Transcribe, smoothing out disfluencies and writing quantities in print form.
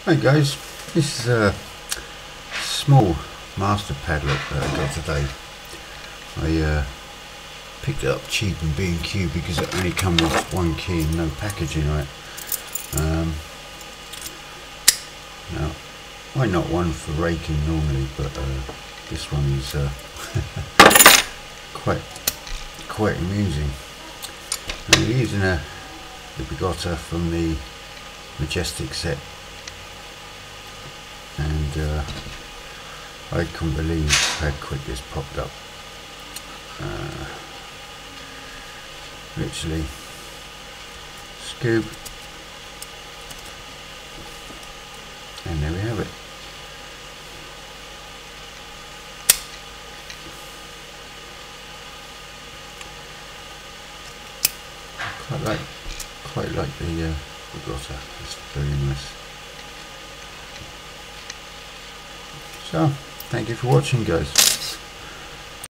Hey guys, this is a small master padlock that I got today. I picked it up cheap in B&Q because it only comes with one key and no packaging on it. Now, why not one for raking normally, but this one is quite amusing. I'm using the Bogota from the Majestic set. And I couldn't believe how quick this popped up. Literally scoop, and there we have it. Quite like the Bogota. It's very nice. So, thank you for watching, guys.